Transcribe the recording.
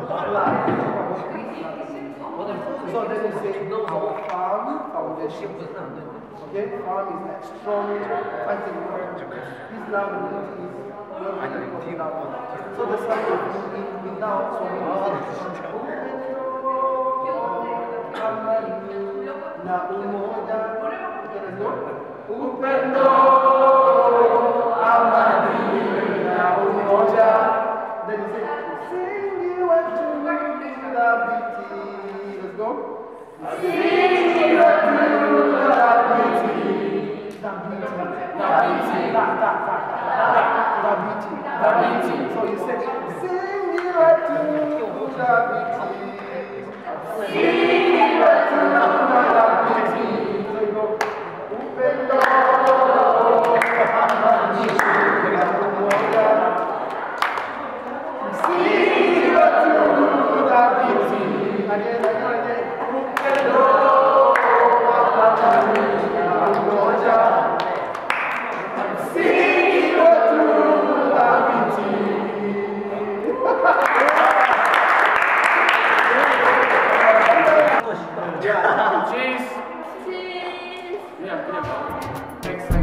So then you say our farm foundation. Okay, farm is like strong fighting word. Islam is so the sound of moving without so we na umoja. Upendo amani na umoja. Then you say sing you and to the beauty. Let's go. Sing you and to the beauty. The beauty. So you say sing you and to the beauty. Sing you and to the beauty. So you go upendo amani na umoja. Again. Upendo amani na umoja. Sing you through the beauty. Cheese. Cheese. Yeah, next.